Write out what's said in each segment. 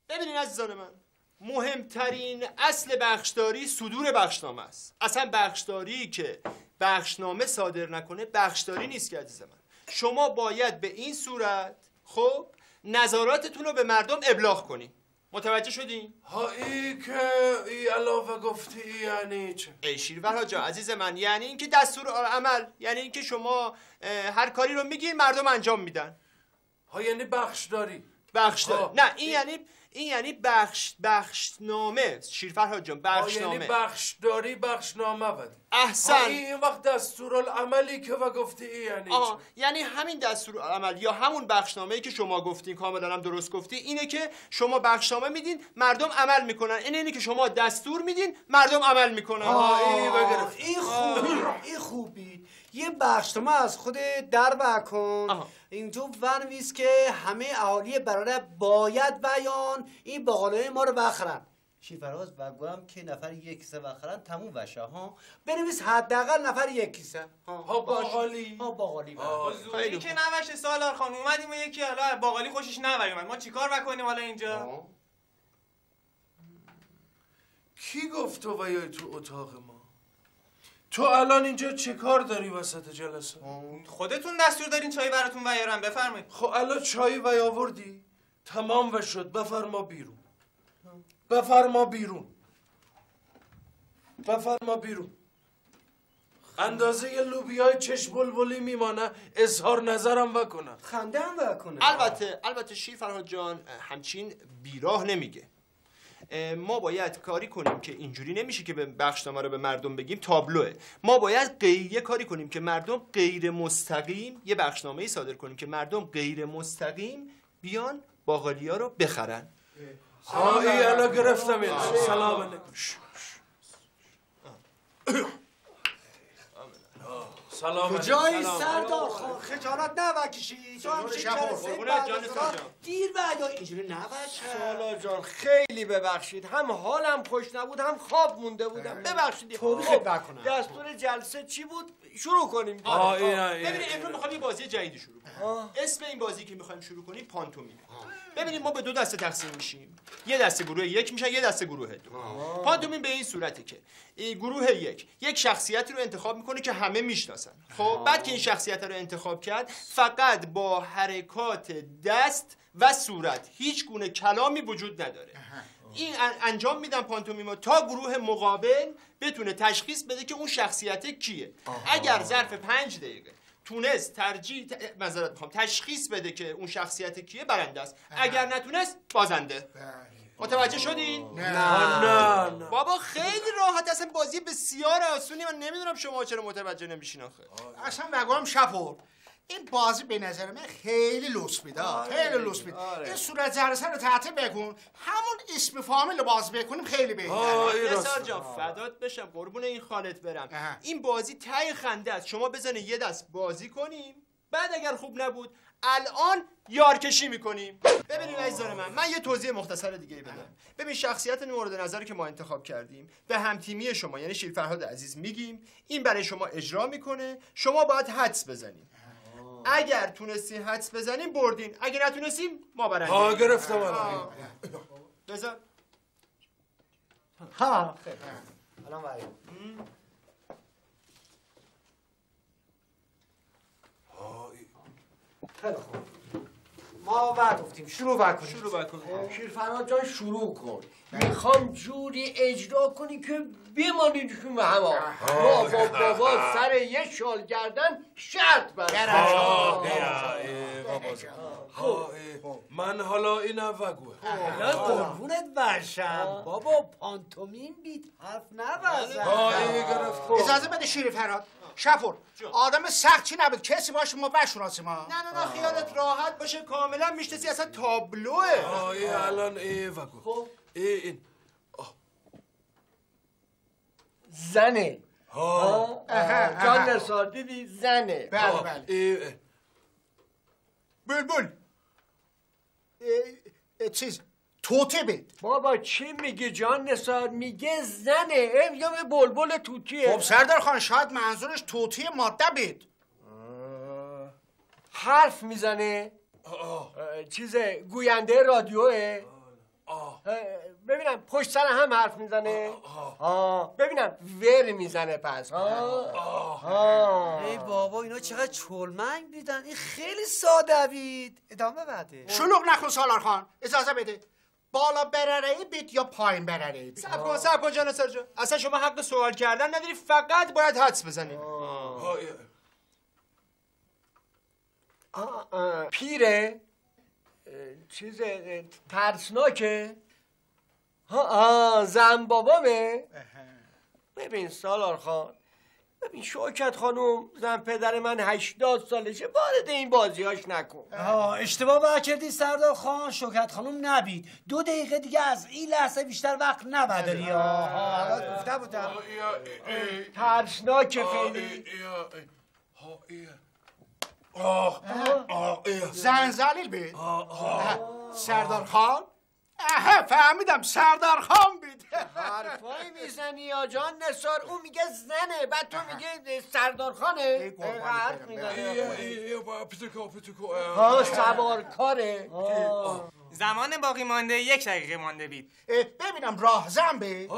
ببینین عزیزان من، مهمترین اصل بخشداری صدور بخشنامه است. اصلا بخشداری که بخشنامه صادر نکنه بخشداری نیست که عزیز من. شما باید به این صورت خب نظراتتون رو به مردم ابلاغ کنین. متوجه شدین؟ ها ای که ای علاوه گفتی یعنی چه؟ ای شیرور جا عزیز من، یعنی اینکه دستور عمل، یعنی اینکه شما هر کاری رو میگین مردم انجام میدن. ها یعنی بخشداری. بخشداری نه، این یعنی بخشنامه. شیرفرهاد جان بخشنامه. یعنی بخشداری بخشنامه بده. احسن. این وقت دستورالعملی که و گفتی یعنی چه؟ یعنی همین دستورالعمل یا همون بخشنامه‌ای که شما گفتین، کاملا هم درست گفتی، اینه که شما بخشنامه میدین مردم عمل میکنن. اینه که شما دستور میدین مردم عمل میکنن. این خوبی. یه بخشنامه از خود در بکن اینجا ونویس که همه اهالی برادر باید بیان این باقالی ما رو بخرن. شیفراز و گوهم که نفر یک کیسه بخرن تموم بشه. بنویس حداقل نفر یک کیسه. باقالی. باقالی. زوری که نوشه سالار خان، اومدیم و یکی حالا باقالی خوشش نیومد. ما چیکار بکنیم حالا اینجا؟ کی گفت تو بیای تو اتاق ما؟ تو الان اینجا چه کار داری وسط جلسه؟ خودتون دستور دارین چای براتون بیارم، بفرمایید. خب الان چای آوردی؟ تمام و شد. بفرما بیرون. بفرما بیرون. بفرما بیرون. اندازه یه لوبیای چشم بلبلی میمانه، اظهار نظرم بکنه، خنده هم بکنه. البته شیرفرهاد جان همچین بیراه نمیگه. ما باید کاری کنیم که اینجوری نمیشه که به بخشنامه رو به مردم بگیم تابلوه. ما باید یه کاری کنیم که مردم غیر مستقیم، یه بخشنامه‌ای صادر کنیم که مردم غیر مستقیم بیان باقالیا رو بخرن. الان گرفتم. سلام علیکم. سلام علیکم. جای سردار خان خجالت نبکشی. جان دیر بعد اینجوری نباشه. سالار جان خیلی ببخشید، هم حالم خوش نبود هم خواب مونده بودم. ببخشید. خدمت کنم. دستور جلسه چی بود؟ شروع کنیم. ببینید امروز می‌خوایم یه بازی جدیدی شروع کنیم. اسم این بازی که می‌خوایم شروع کنیم پانتومیم. ببینید ما به دو دسته تقسیم میشیم. یه دسته گروه یک میشن، یه دسته گروه دو. پانتومیم به این صورته که گروه یک شخصیتی رو انتخاب میکنه که همه میشناسن. خب بعد که این شخصیت رو انتخاب کرد فقط با حرکات دست و صورت، هیچ گونه کلامی وجود نداره. این انجام میدن پانتومیمو تا گروه مقابل بتونه تشخیص بده که اون شخصیت کیه. اگر ظرف 5 دقیقه تونست تشخیص بده که اون شخصیت کیه برنده است. اگر نتونست بازنده. متوجه شدین؟ نه بابا خیلی راحت، اصلا بازی بسیار آسونی. من نمیدونم شما چرا متوجه نمیشین آخه. اصلا بگم شپور این بازی به نظر من خیلی لوس میده. خیلی لوس میده. این صورت جلسه رو تعطیل بکن، همون اسم فامیل باز بکنیم خیلی بهتره. نثار جان فدات بشم، قربون این خالت برم. این بازی ته خنده است. شما بزنید یه دست بازی کنیم، بعد اگر خوب نبود الان یارکشی میکنیم. ببینید عزیزان من یه توضیح مختصر دیگه بدم. ببین شخصیت مورد نظری که ما انتخاب کردیم به همتیمی شما یعنی شیرفرهاد عزیز میگیم، این برای شما اجرا میکنه، شما باید حدس بزنیم. اگر تونستین حدس بزنیم بردین، اگر نتونستیم ما برنده. گرفتم الان. بزن. خیلی. الان بریم. خیلی خوب. ما بعد گفتیم شروع بکن. شیرفرهاد جان شروع کن. میخوام جوری اجرا کنی که بمانیدشون به هم. ما با بابا سر یه شال گردن شرط من حالا اینم وگوه. قربونت برشم بابا، پانتومیم بید حرف نبزن. اجازه بده شیرفرهاد. شپور آدم سختی نبود، کسی باشه ما بشناسیم. نه خیالت راحت باشه، کاملا میشناسی، اصلا تابلوه. الان وگو. خب این زنه. جان نثار دیدی زنه. بله. بلبل چیز توته بید. بابا چی میگی جان نثار؟ میگه زنه. یا به بلبل توتیه. خب سردار خان شاید منظورش توتی ماده بید. حرف میزنه. چیزه گوینده رادیوه. ببینم پشت سر هم حرف میزنه. ببینم ور میزنه پس. ای بابا اینا چقدر چلمنگ بیدن. این خیلی ساده بید. ادامه بده. شلوغ نکن سالار خان، اجازه بده. بالا برره بید یا پایین برره بید؟ صبر کن جان سرجو. اصلا شما حق سوال کردن نداری، فقط باید حدس بزنی. پیره چیز ترسناکه. زن بابامه. ببین سالار خان، ببین شوکت خانوم زن پدر من 80 سالشه، وارد این بازیاش نکن. اشتباه کردی سردار خان. شوکت خانوم نبید. 2 دقیقه دیگه از این لحظه بیشتر وقت نبداری. گفته بودم ترسناکه خیلی. زن زلیل بید. سردار خان. فهمیدم سردار خان بید. حرفایی میزنی یا جان نثار؟ اون میگه زنه، بعد تو میگه سردار خانه. حرف میزنی. سوارکاره. زمان باقی مانده 1 دقیقه مانده بید. ببینم راهزن بید.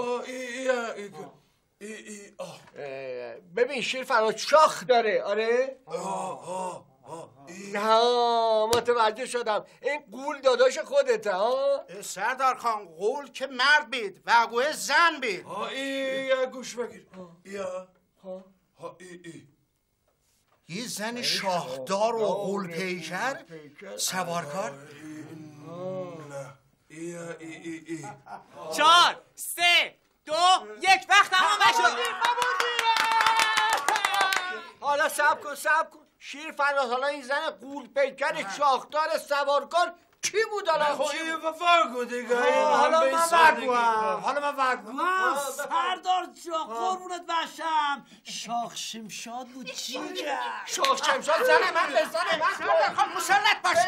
ببین شیر فراد شاخ داره. آره متوجه شدم. این قول داداش خودته. سردار خان قول که مرد بید و گوه زن بید. گوش بگیر. یه زن شاهدار و قول پیکر سوارکار. 4 3 2 1 وقت تمام شد. حالا صبر کن. شیر فراد، حالا این زن قول پیکر شاخدار سوارکار کی بود؟ حالا حالا من وگوام. سردار جا قربونت بشم، شاخ شمشاد بود. چی کرد؟ شاخ شمشاد زن من به زن من. سردار خان مسلط باش.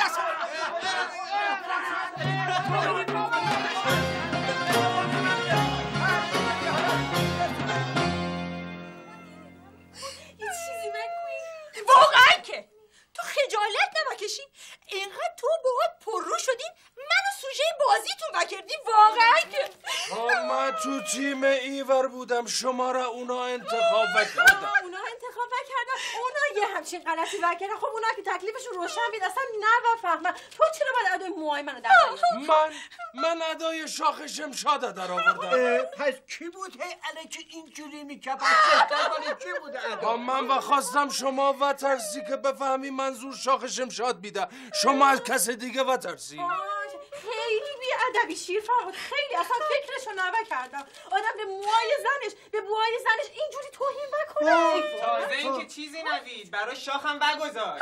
واقعا که تو خجالت نمیکشی؟ اینقدر تو باهات پررو شدیم منو سوژه بازیتون وکردی. واقعا که من تو تیم ایور بودم، شما را اونا انتخاب کردن. اونا یه همچین غلطی وکردن. خب اونا که تکلیفشون روشن بید اصلا نفهمن. تو چرا باید ادای موهای منو در من ادای شاخ شمشاد در آوردم. پس کی بود هی الکی اینجوری میکرد؟ کی بود؟ من و خواستم شما و ترسی که بفهمی منظور شاخ شمشاد بیده، شما از کس دیگه و ترسی. خیلی بی‌ادبی شیر فرهاد، خیلی اصلا فکرشو نکردم. آدم به موهای زنش اینجوری توهین بکنه. تازه این که چیزی نوید برای شاخم بگذار.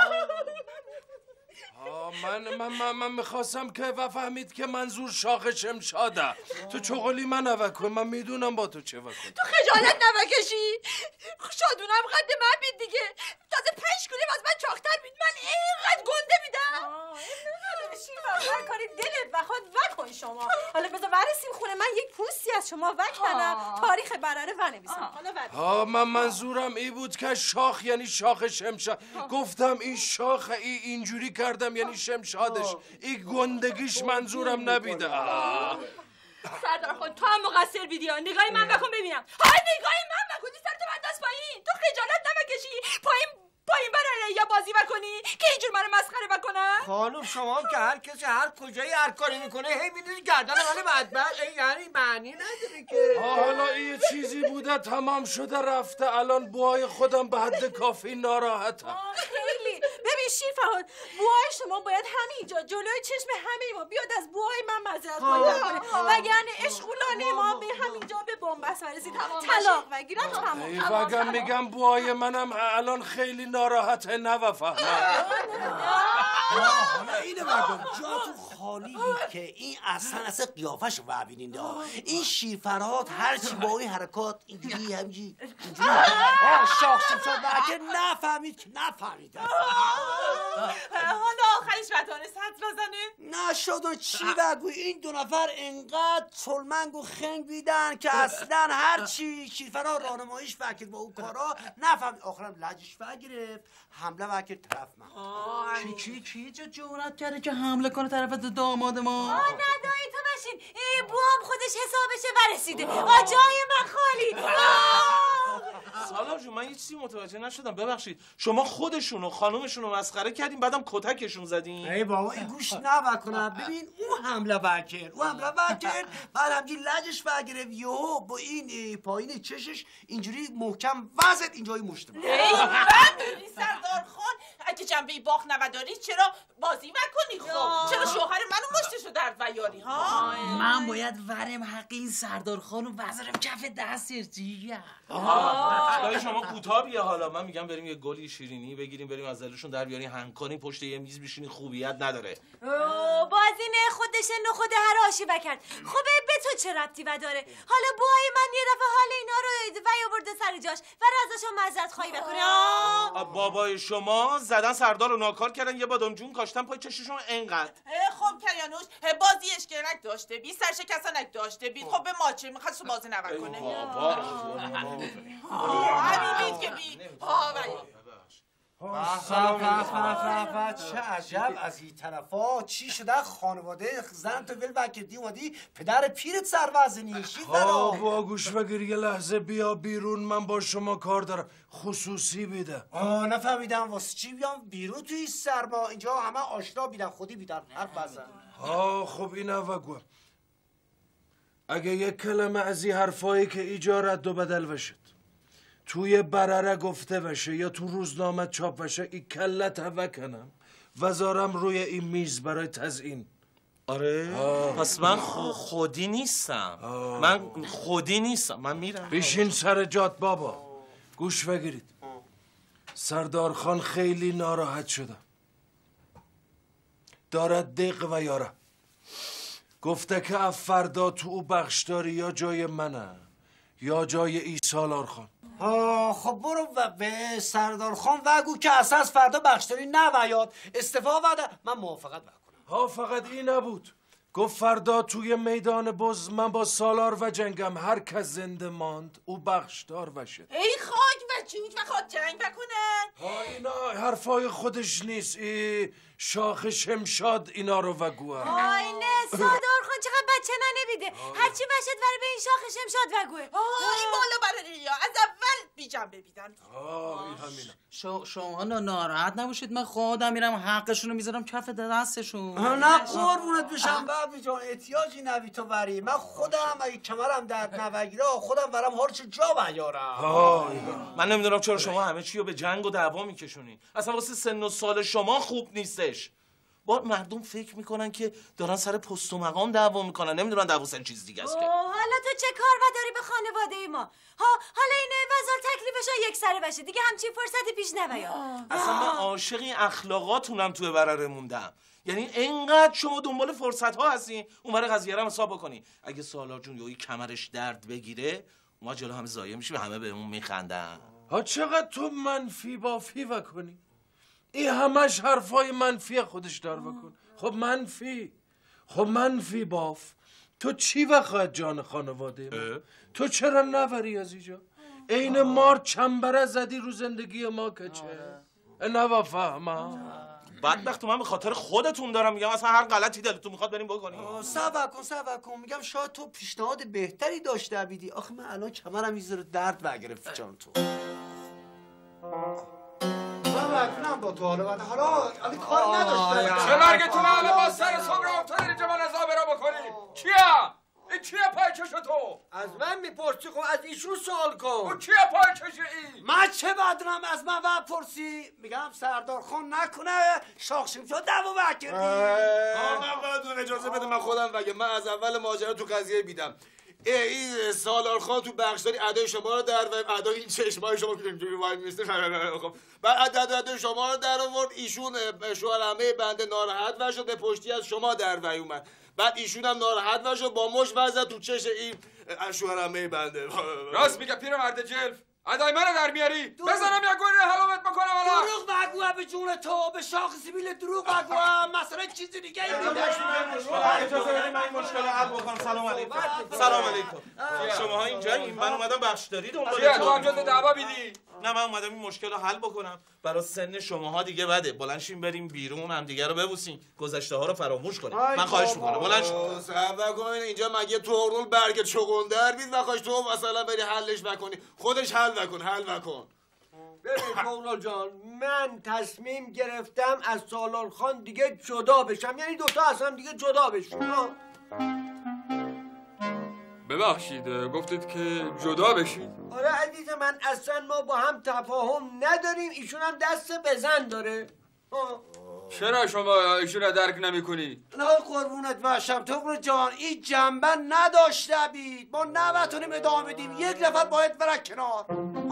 من میخواستم که فهمید که منظور شاخ شمشاده. تو چغلی من نوکن، من میدونم با تو چه وکن. تو خجالت نبکشی؟ شادونم قد من بید دیگه. تازه 5 کیلو از من چاقتر بید. من اینقدر گنده بیدم. هر کاری دلت بخواد وکن شما. حالا بذار برسیم خونه من یک پوستی از شما وکنم، تاریخ برره ونویسم. حالا من منظورم ای بود که شاخ یعنی شاخ شمشاد. گفتم این شاخ اینجوری کردم یعنی شمشادش. این گندگیش منظورم نبیده. سردار خان تو هم مقصر بیدی ها. نگاهی من بکن ببینم. های نگاهی من بکنی سرتو بنداز پایین. تو خجالت نبکشی پایین برای یا بازی بکنی که اینجور منو مسخره بکنم؟ خانم شما هم که هر کسی هر کجایی هر کاری میکنه هی میدونی گردن من بدبخت. یعنی معنی نداره که. حالا این چیزی بوده تمام شده رفته. الان بوهای خودم به حد کافی ناراحتم. خیلی ببین شیر فرهاد، بوهای شما باید همینجا جلوی چشم همه ما بیاد از بوهای من معذرت خواهی کنه، وگرنه اشغولانه ما به همینجا به بنبست برسید طلاق بگیرن. تمام میگم بوهای منم الان خیلی ناراحته نفهمم. حالا اینو بگم جاتون خالی بود که این اصلا قیافش رو ببینید. این شیر فرهاد هرچی با این حرکات اینجوری همجی اینجوری شاخ شمشاد که نفهمید که نفهمید. حالا آخرش بتانست حد بزنه؟ نشد. چی بگوی این دو نفر انقدر تلمنگ و خنگ بیدن که اصلا هر چی شیرفرا راهنماییش فکر با اون کارا نفهمید. آخرم لجش گرفت حمله وکر طرف من. کی جرأت کرده که حمله کنه طرف داماد ما؟ ندایی تو بشین. بوام خودش حسابشه ورسیده. جای من خالی. سالار جون من یه چیزی متوجه نشدم، ببخشید. شما خودشونو خانومشونو مسخره کردین بعدم کتکشون زدین؟ ای بابا این گوش نکنم. ببین اون حمله وکر بعد همجوری لجش گرفت یهو با این پایین چشش اینجوری محکم وزد اینجای مشت. ای من سردار خان اگه جنبه باخ نداری چرا بازی نکنی؟ خب چرا شوهر منو مشتشو درد بیاری ها؟ من باید ورم حق این سردار خانو وزرم کف دستش دیگه. دایی شما کوتاه بیا. حالا من میگم بریم یه گلی شیرینی بگیریم بریم از دلشون در بیاریم هنگ کنیم پشت یه میز بشینی خوبیت نداره. بازین خودش نخوده هر آشی بکرد. خب به تو چه ربطی و داره؟ حالا بوهای من یه دفعه حال اینا رو آورده سر جاش و ازشون معذرت خواهی بکنه. بابای شما زدن سردار رو ناکار کردن یه بادام جون کاشتن پای چششون انقدر. خب کریانوش بازی اشکرک داشته بی سرشکستنک داشته بی. خب به ما چه میخواست بازی نکنه؟ همین بید که بی. چه عجب از این طرفا چی شده؟ خانواده زن تو ول وکردی اومدی پدر پیرت سر وزنی با گوش بگیر یه لحظه بیا بیرون، من با شما کار دارم خصوصی بیده. نفهمیدم واسه چی بیام بیرون توی سرما؟ اینجا همه آشنا بیدن خودی بیدن حرف بزن. خب اینا وگو اگه یک کلمه از این حرفایی که ایجا رد و بدل بشد توی برره گفته بشه یا تو روزنامه چاپ بشه این کلت هوا کنم وزارم روی این میز برای تزیین. آره؟ پس من خودی نیستم. من میرم. بیشین سر جات بابا. گوش بگیرید. سردار خان خیلی ناراحت شده. دارد دق و یاره. گفته که افردا تو او بخشداری یا جای منه یا جای ای سالار خان. خب برو و به سردار خان وگو که اساس فردا بخشداری نویاد استفا وده من موافقت بکنم. فقط این نبود، گفت فردا توی میدان بز من با سالار و جنگم هر کس زنده ماند او بخشدار بشه. ای خاک و چوک و خود جنگ بکنن. اینا حرفای خودش نیست، شاخ شمشاد اینا رو وگوه. نه سردار خان چقدر بچه ننبیده. هرچی بشد وره به این شاخ شمشاد وگوه. این بالا برای ریا از اول بی جنبه بیدن. این همینا. شما ناراحت نباشید، من خودم میرم حقشونو میذارم کف دستشون. نه قربونت بشم بابی جان احتیاجی نبی تو وری. من خودم اگه کمرم درد نبگیره خودم برم هرچی جا بیارم. من نمیدونم چرا شما همه چی رو به جنگ و دعوا میکشونین. اصلا واسه سن و سال شما خوب نیستش. با مردم فکر میکنن که دارن سر پست و مقام دعوا میکنن، نمیدونن دعوا سر چیز دیگه است که. حالا تو چه کار داری به خانواده ما؟ حالا اینه وزار تکلیفش یک سره بشه دیگه همچین فرصتی پیش نمیاد. اصلا من عاشق این اخلاقاتونم توی برره موندم. یعنی انقدر شما دنبال فرصت ها هستین اون قضیه رو حساب بکنی. اگه سالار جون یهو کمرش درد بگیره ما جلو همه زایه میشیم، همه بهمون میخندن. چقدر تو منفی بافی بکنی. این همش حرفای منفی خودش دار بکن. خب منفی باف. تو چی وقت جان خانواده ما؟ تو چرا نبری از اینجا؟ این مار چنبره زدی رو زندگی ما که چه؟ نوا فهمم بدبخت من به خاطر خودتون دارم میگم اصلا هر غلطی دلتون میخواد بریم بکنیم. صبر کن میگم شاید تو پیشنهاد بهتری داشته بیدی. آخه من الان کمرم میذاره درد بگرفت جان تو. من با تو حالا کار نداشتم. چه مرگتون حالا با سر صبح افتاد اینجا من از آبرا بکنیم. کیه؟ این کیه پایچش تو؟ از من میپرسی خب از ایشون سوال کن. او کیه پایچش این؟ من چه بدونم از من پرسی؟ میگم سردار خان نکنه شاخ شمشاد دعوا بکردی. من باید اجازه بده من خودم بگم. من از اول ماجرا تو قضیه بیدم. این سالار خان تو بخشداری ادای شما رو در و ادای این چشمای شما که اینجوری وای میسته. خب بعد ادای شما رو در آورد. ایشون شوهرعمه بنده ناراحت و شد به پشتی از شما در وی اومد. بعد ایشون هم ناراحت و شد با مش وزد تو چش این شوهرعمه بنده. راست میگه پیرمرد جلف. ادای منو در میاری؟ بزنم یک گوری حلامت بکنم الان. دروغ بگو به جون تو، به شاخ سیبیل دروغ بگو. مثلا چیزی دیگه اجازه بدید من این مشکل حل بکنم. سلام علیکم. سلام علیکم. شماها اینجایین؟ من اومدم بخشداری دنبال چیه تو هم جز دعوا بیدی؟ نه من اومدم این مشکل رو حل بکنم. برای سن شماها دیگه بده. بلند شین بریم بیرون، هم دیگه رو ببوسین، گذشته ها رو فراموش کنیم. من خواهش میکنم بلند شین. صبر کن اینجا مگه تورنول برگ چغندر بید و خواهش تو مثلا بری حلش بکنی. خودش حل بکن. ببین تورنول جان، من تصمیم گرفتم از سالار خان دیگه جدا بشم، یعنی دوتا از هم دیگه جدا بشیم. ببخشید گفتید که جدا بشید؟ آره عزیز من، اصلا ما با هم تفاهم نداریم، ایشون هم دست بزن داره. چرا شما ایشون رو درک نمی کنی؟ نه قربونت باشم تورنول جان، این جنبه نداشته بید. ما نبتونیم ادامه بدیم، یک نفر باید بره کنار.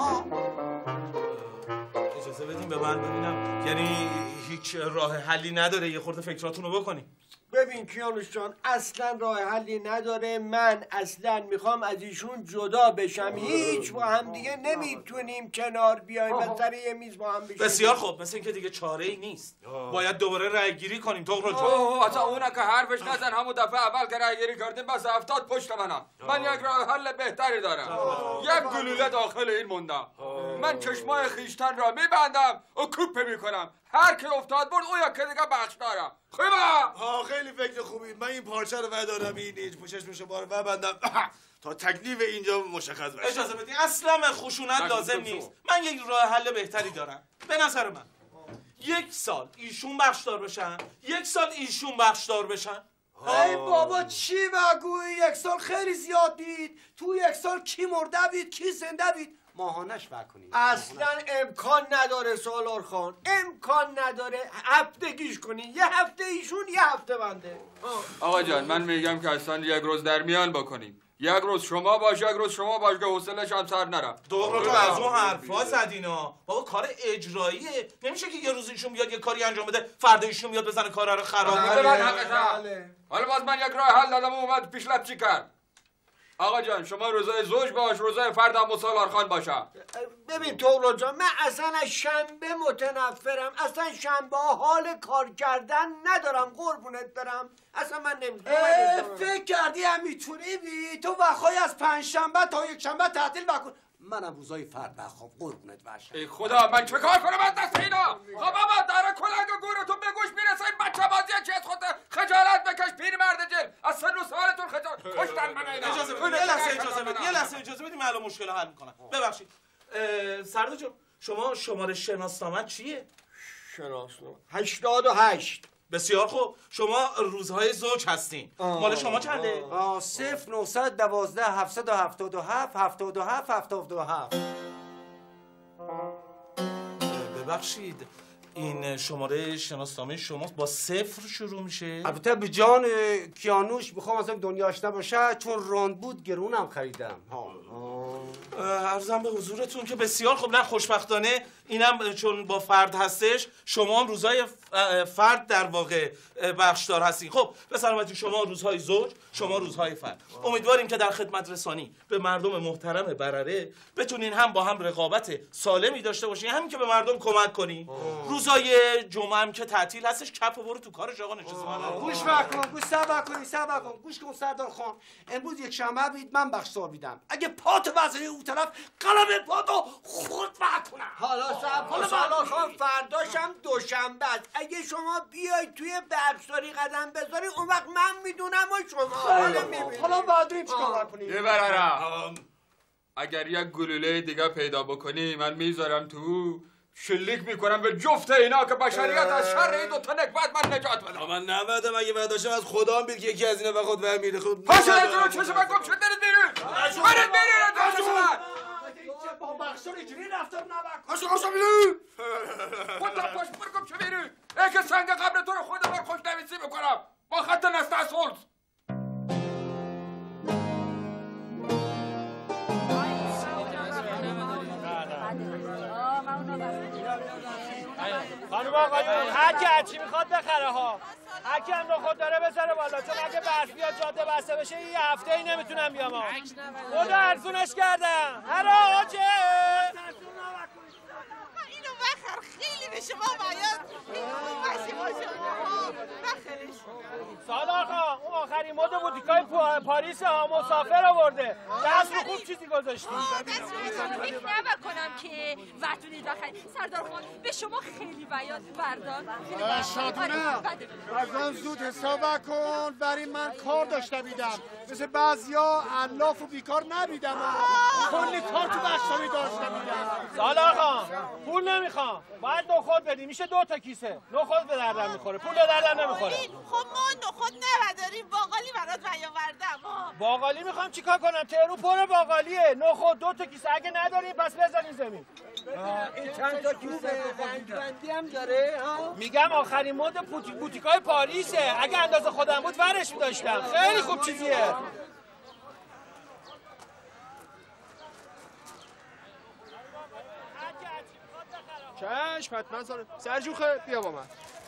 اجازه بدیم به من ببینم، یعنی هیچ راه حلی نداره یه خورده فکراتون رو بکنیم. ببین کیانوش جان، اصلا راه حلی نداره. من اصلا میخوام از ایشون جدا بشم. هیچ با هم دیگه نمیتونیم کنار بیایم و سر یه میز با هم بشیم. بسیار خوب، مثل اینکه دیگه چاره ای نیست. باید دوباره رای گیری کنیم. تورنول جان اصلا اونا که حرفش نزن، همون دفعه اول که رای گیری کردیم بس 70 پشت منم. من یک راه حل بهتری دارم. یک گلوله داخل این مونده. من چشمای خیشتن را میبندم و کوپه میکنم. هر کی افتاد برد او یکی دیگه بخش دارم. خوبه؟ خیلی فکر خوبی. من این پارچه رو ودارم این پوشش میشه بار ببندم تا تکلیف اینجا مشخص بشه. اجازه بدین، اصلا خشونت لازم نیست. من یک راه حل بهتری دارم. به نظر من 1 سال ایشون بخشدار بشن، 1 سال ایشون بخشدار بشن. ای بابا چی بگویی؟ 1 سال خیلی زیاد بید. تو 1 سال کی مرده بید کی زنده بید؟ ماهانش بکنید. اصلا امکان نداره سالار خان، امکان نداره. هفتگیش کنین، یه هفته ایشون یه هفته بنده. آقا جان من میگم که اصلا یک روز در میان بکنیم. یک روز شما باش، یک روز شما باش که حوصله‌ش هم سر نره. دوباره تو از اون حرفا زدینا. بابا کار اجراییه. نمیشه که یه روز ایشون بیاد یه کاری انجام بده، فردا ایشون میاد بزنه کارا رو خراب کنه. حالا باز من یک راه حل دادم و اومد پیشلت چی کرد؟ آقا جان شما روزای زوج باش، روزای فرد هم سالار خان باشه. ببین تورنول جان، من اصلا از شنبه متنفرم. اصلا شنبه حال کار کردن ندارم، قربونت برم. اصلا من نمیتونم. فکر کردی هم میتونی بی؟ تو وقای از 5 شنبه تا 1 شنبه تعطیل بکن. منم روزای فرد بخواب قربونت باشم. ای خدا من چه کار کنم از دست اینا؟ خب بابا داره کلنگ گورتون به گوش میرسه. این بچه بازی چه از خود خجالت بکش پیرمرد جل. از سن و سالتون خجالت کشتن من اینا. اجازه بدید، یه لحظه اجازه بدید، من الان مشکل رو حل میکنم. ببخشید سردار جون، شما شماره شناسنامه چیه؟ شناسنامه 88. بسیار خوب. شما روزهای زوج هستین. مال شما چنده؟ 0912 777 77 77. ببخشید این شماره شناسنامه شماست، با 0 شروع میشه؟ البته به جان کیانوش میخوام اصلا دنیاش نباشه، چون راند بود گرونم خریدم. عرضم به حضورتون که بسیار خوب. نه خوشبختانه اینم چون با فرد هستش، شما هم روزهای فرد در واقع بخشدار هستین. خب به سلامتی شما روزهای زوج، شما روزهای فرد. امیدواریم که در خدمت رسانی به مردم محترم برره بتونین هم با هم رقابت سالمی داشته باشین، همین که به مردم کمک کنین. روزای جمعه هم که تعطیل هستش، کپ و برو تو کارش آقا. نشسته گوش بکن، گوش صبر کن، گوش کن سردار خان. امروز 1 شنبه بید، من بخشدار بیدم. اگه پاتو بزنی اون طرف قلم پاتو خورد بکنم. حالا سالار خان فرداش هم دوشنبه است. اگه شما بیای توی بخشداری قدم بذاری اون وقت من میدونم و شما حالا بعدی چیکار کنیم؟ یه برارم اگر یک گلوله دیگه پیدا بکنی من میذارم تو، شلیک میکنم به جفت اینا که بشریت از شر این 2 تا نکبت من نجات بدم. من نمیدم. اگه وداشم از خدا بید که یکی از اینا به خود برمیره. خود پاشو از رو چشم من گم شد. برید بیرون با بخشدار اینجوری رفتار نبکن. پاشو بیرون. پاش برگم چه بیرون. ای که سنگ قبر تو رو خود من خوش نویسی میکنم با خط نسته از خلص. خانم آقایون، هر کی هرچی میخواد بخره ها. هر کی هم خود داره بذاره بالا، چون اگه برف بیاد جاده بسته بشه یه هفته ای نمیتونم بیام. خدا ارزونش کردم. هر آقا آخرین مد بوتیکای پاریس ها مسافر آورده. دست رو خوب چیزی گذاشتی. فکر نبر کنم که وطونید بخیر. سردار خان به شما خیلی بیاد بردان. شادونه ازم زود حساب کن. برای من کار داشته بیدم مثل بعضیا علاف و بیکار نبیدم. کلی کار تو بخشامی داشته بیدم. سالار خان پول نمیخوام، باید نخود بدی. میشه 2 تا کیسه نخود به دردم میخوره، پول به دردم نمیخوره. خب ما نخود نداریم، باقالی برات نیاوردم. باقالی میخوام چیکار کنم؟ تهرو پر باقالیه. نخود 2 تا کیسه اگه نداریم پس بزنیم زمین. این چند تا کیسه رنگبندی هم داره؟ میگم آخرین مد بوتیکای پاریسه. اگه اندازه خودم بود ورش می‌داشتم. خیلی خوب چیزیه. چشم حتما سرجوخه بیا با من.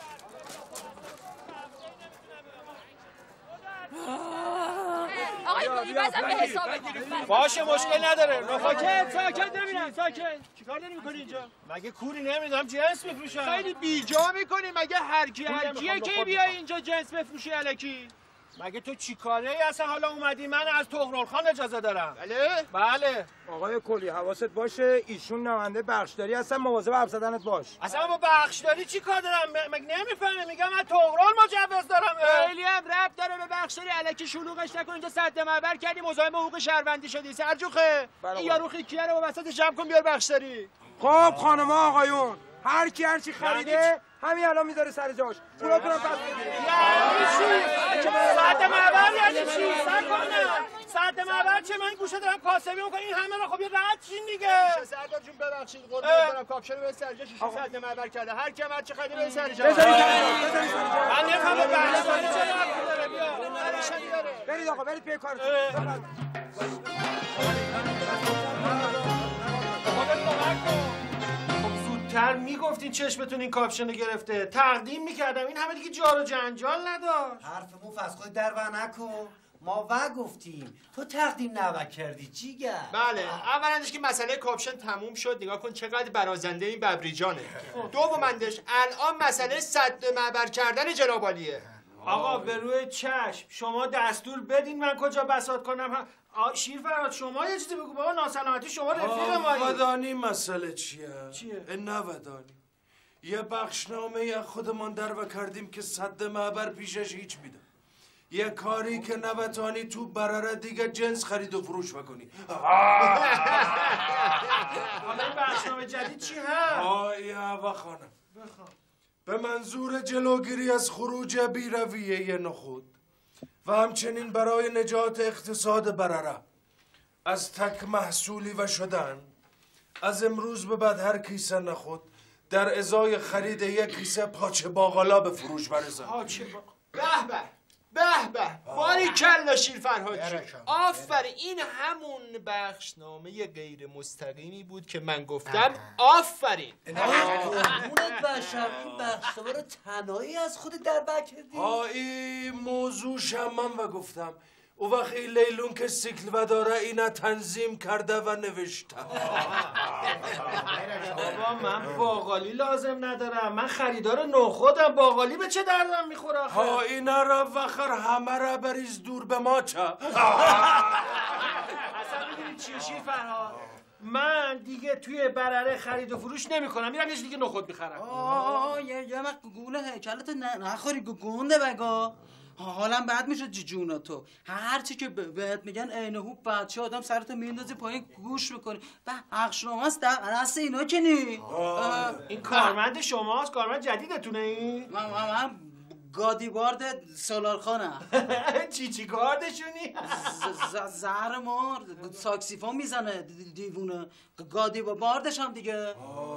آقای گلی بازم به حساب بگیریم. باشه مشکل نداره. ساکت ببینم ساکت. چیکار داری می‌کنی اینجا؟ مگه کوری نمیدونم جنس می‌فروشم. خیلی بیجا می‌کنی. مگه هرکیه که بیای اینجا جنس بفروشی الکی؟ مگه تو چی کاره ای اصلا حالا اومدی؟ من از طغرالخان اجازه دارم. بله. آقای کلی حواست باشه ایشون نماینده بخشداری هستن، مواظب حرف زدنت باش. اصلا با بخشداری چی کار دارم؟ مگه نمیفهمی؟ میگم من طغرال مجوز دارم. خیلی هم ربط داره به بخشداری. الکی شلوغش نکن. اینجا سد معبر کردی مزاحم حقوق شهروندی شدی. سرجوخه این یارو خیکیه رو با وسط جمع کن بیار بخشداری. خب خانم آقایون هر کی هر چی خریده همین الان میذاره سر جاش. پولاتون پس بگیرید. یعنی چی؟ ساعت معبر یعنی چی؟ ساعت معبر چه؟ من گوشه دارم کاسبی میکنم. این همه رو خب یه رد چین دیگه. سردار جون ببخشید قربونت برم کاپشن رو به سر جاش ساعت معبر کرده. هر کی هر چی خریده به سر جاش. من نمیفهمم بخشداری چه ربطی داره. بیا. برید آقا برید پی کارتون. تر میگفتین چشمتون این کاپشنو گرفته تقدیم میکردم. این همه دیگه جار و جنجال نداشت. حرف مو از خود در و نکن. ما و گفتیم تو تقدیم نوک کردی جیگر. بله اولندش که مسئله کاپشن تموم شد. نگاه کن چقدر برازنده این ببریجانه. دومندش الان مسئله سد معبر کردن جناب عالیه. آقا به روی چشم شما دستور بدین من کجا بساط کنم. شیرفراد شما یه چیزی بگو. بابا ناسلامتی شما رفیق مایی. ودانی مسئله چیه؟ نه ودانی یه بخشنامه خودمان در کردیم که سد معبر پیشش هیچ میده. یه کاری که نبتانی تو براره دیگه جنس خرید و فروش بکنی. حالا این بخشنامه جدید چی هست؟ و خانم به منظور جلوگیری از خروج بیرویه نخود و همچنین برای نجات اقتصاد برره از تک محصولی و شدن، از امروز به بعد هر کیسه نخود در ازای خرید یک کیسه پاچه باقالا به فروش برسن. پاچه باقالا به باریکلا شیرفرهاد جون. آفرین این همون بخشنامه غیر مستقیمی بود که من گفتم. آفرین قربونت بشم این بخشنامه رو تنهایی از خود در کردی. این موضوع شمم و گفتم او وقت این لیلون که سیکل و داره اینا تنظیم کرده و نوشته. بابا من باقالی لازم ندارم. من خریدار نخودم. باقالی به چه دردم میخوره آخه؟ اینا را وخر همه را بریز دور به ما چه. اصلا میدونی چیه شیرفرهاد؟ من دیگه توی برره خرید و فروش نمی کنم. میرم یه دیگه نخود میخرم. یه وقت گوله هیکلتو نخوری گونده بگا. حالا بعد میشه جونا تو هرچی که بهت میگن عین هوب بچه آدم سرتو میندازی پایین گوش میکنی و بخشنامه است دست اینا که نی. این کارمند شماست؟ کارمند جدیدتونه این؟ من گادیوارد سالارخانم. چی گاردشونی؟ زهر مار ساکسیفون میزنه دیوونه. گادیواردش هم دیگه.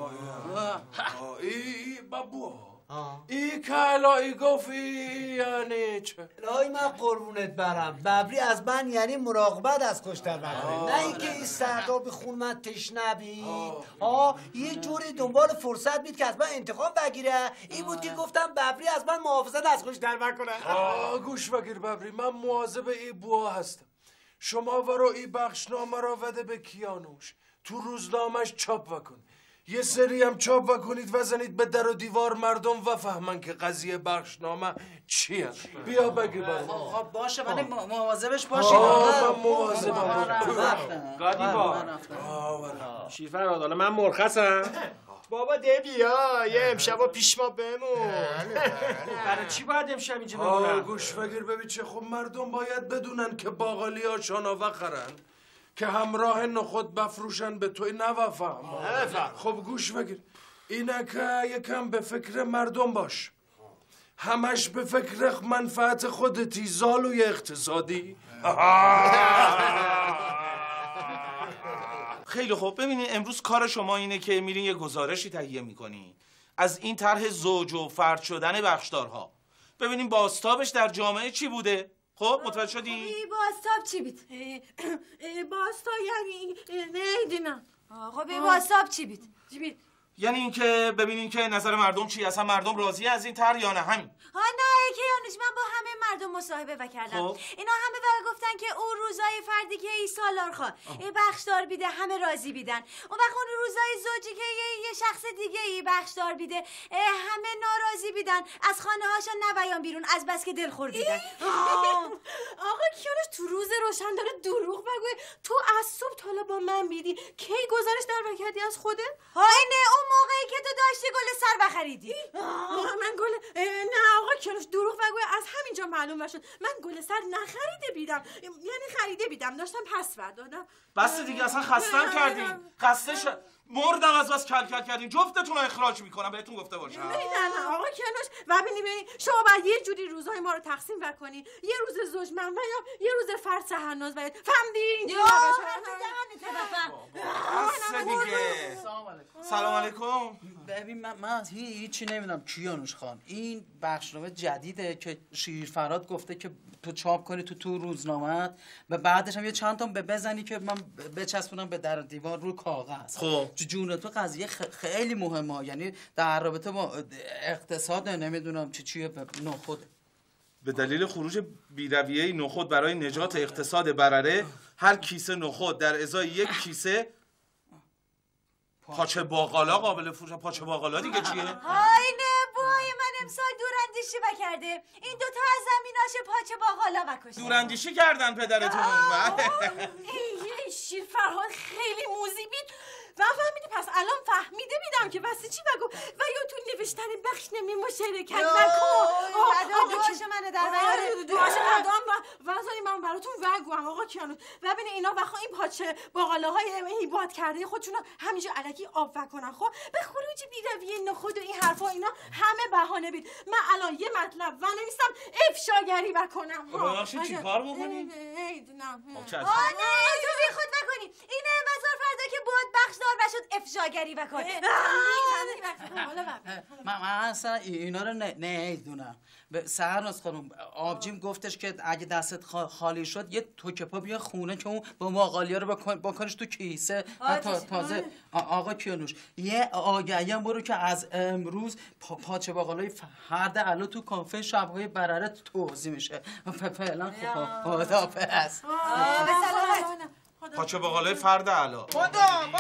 بابو ای که الهی گفتی یعنی چه؟ الهی من قربونت برم ببری از من یعنی مراقبت از کشتر بکنه. نه اینکه این سردار به خون من تشنه بید. یه جوری دنبال فرصت بید که از من انتقام بگیره. این بود که گفتم ببری از من محافظت از کشتر بکنه. گوش بگیر ببری من مواظب ای بوا هستم. شما ورا ای بخشنامه را وده به کیانوش تو روزنامهش چاپ وکن. یه سری هم چاپ کنید وزنید به در و دیوار مردم و فهمن که قضیه بخشنامه چیه. بیا بگی برام. باشه ولی مواظبش باشید. من مواظبم. قادی با شیرفراد حالا من مرخصم. بابا ده بیا یه امشبا پیش ما بمون. برای چی باید امشب اینجا بمونم؟ گوش بگیر ببین چه خب مردم باید بدونن که باقالی ها شاناوه خرن که همراه نخود بفروشن به توی نوفهم. خب گوش بگیر اینه که یکم به فکر مردم باش. همش به فکر منفعت خودتی زالوی اقتصادی. خیلی خوب ببینید امروز کار شما اینه که میرین یه گزارشی تهیه میکنین از این طرح زوج و فرد شدن بخشدارها. ببینیم بازتابش در جامعه چی بوده. خب متوجه شدی؟ بازتاب چی بود؟ بازتاب یعنی نمیدونم. آقا بازتاب چی بود؟ یعنی اینکه ببینین که نظر مردم چی، اصلا مردم راضیه از این طرح یا نه. همین. نه که یانش من با همه مردم مصاحبه کردم. خب. اینا همه گفتن که اون روزای فردی که ای سالارخواه بخشدار بیده همه راضی بیدن. اون وقت اون روزای زوجی که یه شخص دیگه ای بخشدار بیده همه ناراضی بیدن، از خانه هاشون نبیان بیرون از بس که دلخور بیدن. آقا کیانش تو روز روشن داره دروغ بگوی. تو از صبح تا با من بیدی کی گزارش در کردی از خودت؟ اینه اون موقعی که تو داشتی گل سر بخریدی. من گل نه آقا کیانش دروغ بگوی. از همینجا معلوم شد من گل سر نخریده بیدم، یعنی خریده بیدم داشتم پس بردادم. بس دیگه اصلا خستم کردین. خسته شد مردم از بس کل کردین. جفتتون رو اخراج میکنم بهتون گفته باشم. نه آقا کیانوش و ببینی شما باید یه جوری روزهای ما رو تقسیم کنی. یه روز زوج من یه روز فرد سحرناز باید فهمیدین؟ بس دیگه. سلام علیکم. ببین من هیچی نمیدونم کیانوش خان. این بخشنامه جدیده که شیرفراد گفته که تو چاپ کنی تو روزنامه و بعدش هم یه چند تا بزنی که من بچسبونم به در دیوار رو کاغذ. خب جون تو قضیه خیلی مهمه، یعنی در رابطه با اقتصاد نمیدونم چیه نخود. به دلیل خروج بی‌رویه نخود برای نجات اقتصاد برره هر کیسه نخود در ازای یک کیسه پاچه باقالا قابل فروش. پاچه باقالا دیگه چیه؟ آینه بای من امسال دوراندیشی کرده. این دوتا از زمیناش پاچه باقالا وکشته. دوراندیشی کردن پدرتون. ای شیرفرهاد خیلی موزی بید و فهمیدی پس الان فهمیده بیدم که واسه چی بگو و یا تو نوشتن بخش نمی مشارکت نکن. دعاش منه در بیاره دعاش ندام و واسه من براتون وگوام آقا کیانوش. ببین اینا بخوا این پاچه باقالاهای هیبات کرده خودشونو همینجا الکی آب کنن. خب به خروج بی‌رویه نخود و این حرفا اینا همه بهانه بید. من الان یه مطلب و نویسم افشاگری بکنم. ببخشید چی کار بکنیم؟ نمیدونم. نه تو بی خود نکنی. اینه بازار فردا که بود بخشدار بشد افشاگری بکن. من اصلا اینا رو نمیدونم. سهرناز خانم آبجیم گفتش که اگه دستت خالی شد یه توکپا بیا خونه که اون با باقالیا رو بکنش تو کیسه. تازه آقا کیانوش یه آگهی هم برو که از امروز پاچه باقالای فرد علا تو کافه شب‌های برره توزیع میشه. فعلا خداحافظ. پاچه باقالای فرد علا. بادو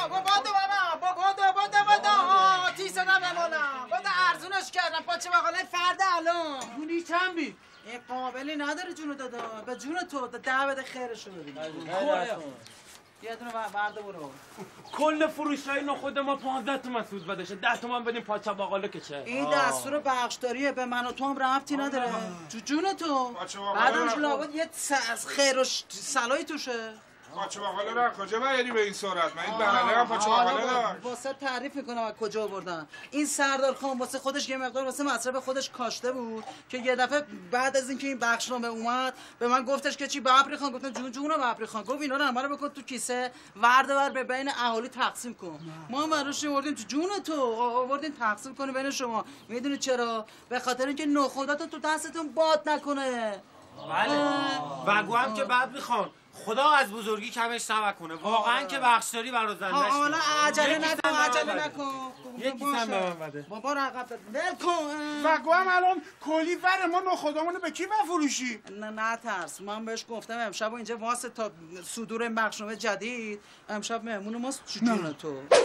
تیسه نبمونم. بادو ارزونش کردم پاچه باقالای فرد علا. اونی چند بی؟ این قابلی نداره جونو دادا. به جون تو ده بده خیرشو ببین. یه دونه برده برو. کل فروشای نخود ما 15 تومن سود بدشه. 10 تومن بدیم پاچه باقالا که چه؟ این دستور بخشداریه به من و تو هم ربطی نداره. جون تو. بعدم لابد یه خیر و صلاحی توشه. پاچه باقالا رو کجا بیاری به این سرعت؟ من این برنده هم پاچه باقالا داشت. واسه تعریف میکنم از کجا آوردن. این سردار خان واسه خودش یه مقدار واسه مصرف خودش کاشته بود که یه دفعه بعد از اینکه این بخشنامه اومد به من گفتش که چی ببری خان. گفتم جون ببری خان. گفت اینا رو همه رو بکن تو کیسه ور به بین اهالی تقسیم کن. ما هم براش آوردیم تو جون تو آوردیم تقسیم کنه بین شما. میدونی چرا؟ به خاطر اینکه نخوداتو تو دستتون باد نکنه. بله. وگو هم که بعد میخوان خدا از بزرگی کمش نکنه. واقعا که بخشداری برای زندش. حالا عجله نکن. یکی هم به من بده. بابا رقب ول کن. وگو هم الان کلی ور ما نخودامونو به کی بفروشی؟ نه ترس. من بهش گفتم امشب اینجا واسه تا صدور بخشنامه جدید امشب مهمون ماست. جون تو.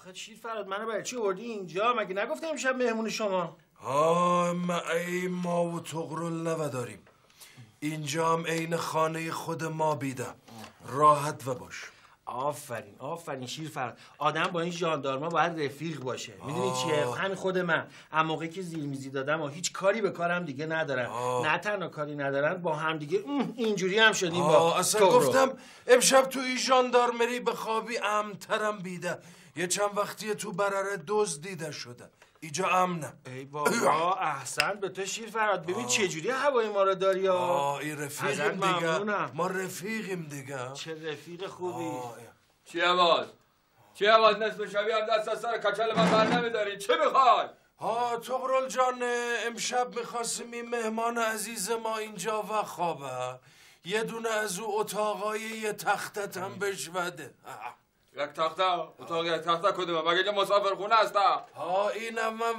آخه شیر فراد منو برای چی آوردی اینجا؟ مگه نگفتم امشب مهمون شما؟ ای ما و تغرل نوداریم. اینجا هم عین خانه خود ما بیدم. راحت و باش. آفرین شیر فراد. آدم با این ژاندارما باید رفیق باشه. میدونی چیه؟ همین خود من موقعی که زیرمیزی دادم و هیچ کاری به کارم دیگه ندارم. نه تنها کاری ندارن با هم دیگه اینجوری هم شدیم با اصلا گفتم امشب تو این ژاندارمری بخوابی امن‌ترم بیده. یه چند وقتی تو برره دزد دیده شده. اینجا امنه. ای بابا احسن به تو شیر فراد. ببین چه جوری هوای ما رو داری این رفیقیم دیگه. ما رفیقیم دیگه. چه رفیق خوبی. چی عوض نصف شبی هم دست از سر کچل من بر نمیداری؟ چه میخوای؟ تغرل جان امشب میخواستیم این مهمان عزیز ما اینجا و خوابه. یه دونه از او اتاقای یه تختت هم بشوده. یک تخته؟ اتاق یک تخته کدومه؟ مگه اینجا مسافر خونه هستا؟ اینم من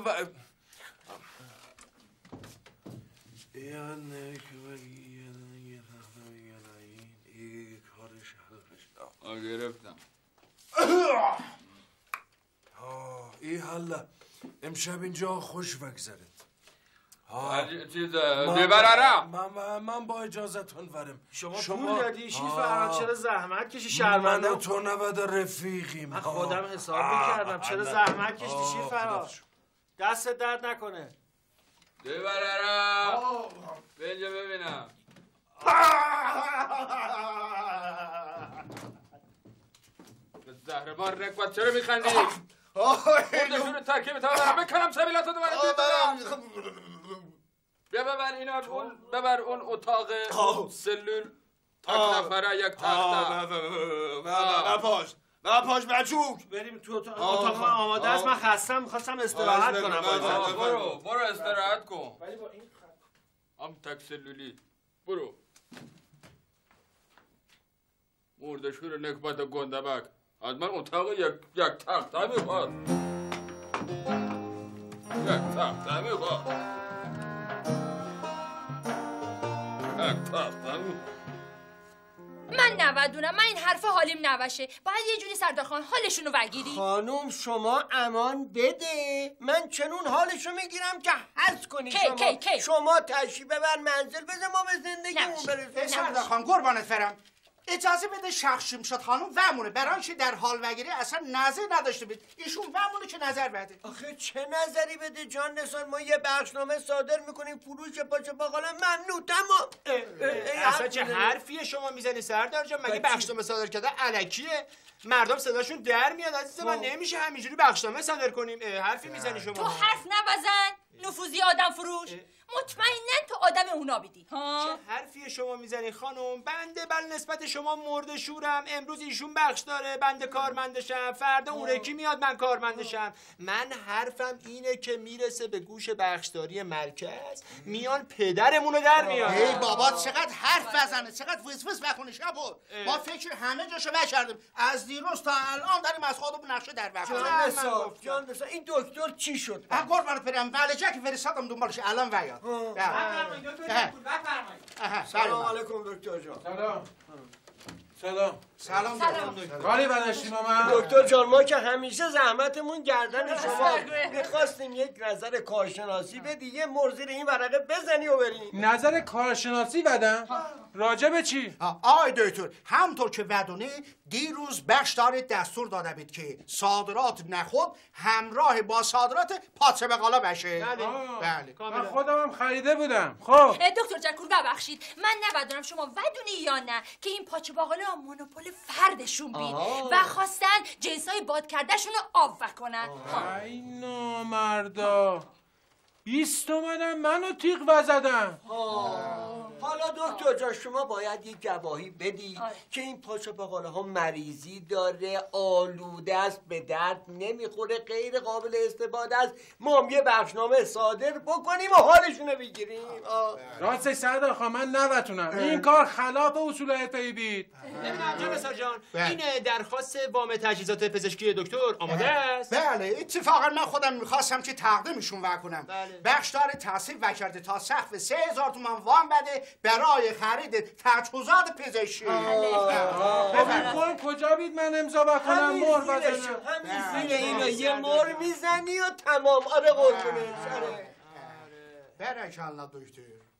گرفتم. ای حالا امشب اینجا خوش بگذرد. چیز ببرارم. من با اجازتون ورم. شما پول دادی شیر فراد چرا زحمت کشی؟ شرمنده. من تو نود رفیقیم. من خودم حساب میکردم چرا زحمت کشی شیر فراد؟ دستت درد نکنه. ببرارم. به اینجا ببینم. زهربان رکبت چرا میخندی؟ خودشون ترکیب تا بکنم سبیلاتو دوباره بیا ببر اینا ببر اون اتاق سلول تک نفره یک تخته پاش بچوک بریم تو اتاق من آماده است. من خستم میخواستم استراحت کنم. برو استراحت کن. ولی با این هم تک سلولی برو مردشور نکبت گندبک از من اتاق یک تخته میخواد. یک تخته میخواد. من نودونم. من این حرفا حالیم نوشه. باید یه جوری سردار خان حالشونو بگیری. خانوم شما امان بده. من چنون حالشو میگیرم که حس کنی. شما تشریف ببر منزل بده ما به زندگیمون برسیم. سردار خان قربانت برم. اجازه بده شخص شمشاد خانم ومونه برانش در حال وگیری اصلا نظر نداشته بید. ایشون ومونه که نظر بده. آخه چه نظری بده جان نثار؟ ما یه بخشنامه صادر میکنیم فروش پاچه باقالا ممنوع تمام. اصلا چه حرفیه شما میزنی سردار جان؟ مگه بخشنامه صادر کرده الکیه؟ مردم صداشون در میاد عزیز من. نمیشه همینجوری بخشنامه صادر کنیم. حرفی میزنی شما؟ تو حرف نبزن نفوذی آدم فروش. مطمئنن تو آدم اونا بیدی. چه حرفی شما میزنی خانم؟ بنده بل نسبت شما مرد شورم. امروز ایشون بخش داره بنده کارمندشم. فردا اون یکی میاد من کارمندشم. من حرفم اینه که میرسه به گوش بخشداری مرکز میان پدرمونو در میان. ای بابا چقدر حرف بزنه چقدر وسوس بخونه شبو. ما فکر همه جاشو بشردیم. از دیروز تا الان داریم از خودمون نقشه در وقت. جان نثار این دکتر چی شد؟ قربانت برم ملکه که فرستادم دنبالش الان ویاد. سلام علیکم دکتر جان. سلام دکتر. کاری بداشتیم من؟ دکتر جان ما که همیشه زحمتمون گردن شما. میخواستیم یک نظر کارشناسی بدی یه مرزی این ورقه بزنی و بریم. نظر کارشناسی بدن؟ راجع به چی؟ آقای دکتر همطور که بدونه دیروز بخشدار دستور داده بود که صادرات نخود همراه با صادرات پاچه بقالا بشه. بله من خودم هم خریده بودم. خب دکتر جکور ببخشید من نبدونم شما ودونی یا نه که این پاچه باقالا مونوپول فردشون بید و خواستن جنسای باد کردهشون رو آب کنن. ای نامردا 20 تومنم منو تیغ وزدن. حالا دکتر جان شما باید یک گواهی بدی که این پاچه باقاله ها مریضی داره، آلوده است، به درد نمیخوره، غیر قابل استفاده است. ما هم یه بخشنامه صادر بکنیم و حالشونو بگیریم. راستش سردار خان من نبتونم. این کار خلاف اصول حرفه‌ای بید. نمیدونم جان نثار جان این درخواست وام تجهیزات پزشکی دکتر آماده است؟ بله اتفاقا من خودم میخواستم که تقدیمشون وکنم. بخشدار تصحیح وکرده تا سقف 3000 تومان وام بده برای خرید تجهیزات پزشکی. ببین کجا بید من امضا بکنم مهر بزنم؟ همین اینا یه مهر میزنی و تمام. آره قربونش. برکالله دکتر.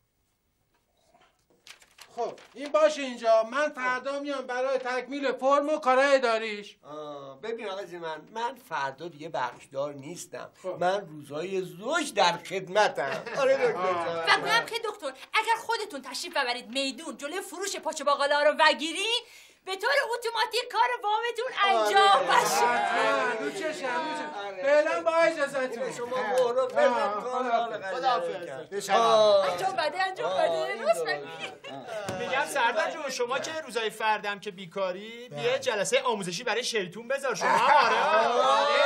خب این باشه اینجا. من فردا میام برای تکمیل فرم و کارهای اداریش. ببین آقای من فردا دیگه بخشدار نیستم. من روزای زوج در خدمتم. آره دکتر. و گویم که دکتر اگر خودتون تشریف ببرید میدون جلوی فروش پاچه باقالا رو وگیرین به طور اتوماتیک کار وامتون انجام بشه. رو چشم فعلا با اجازهتون. شما مهرو خداحافظ. انجام بده راست میگم سردار جون شما که روزای فردم که بیکاری بیا جلسه آموزشی برای شیطون بذار شما. آره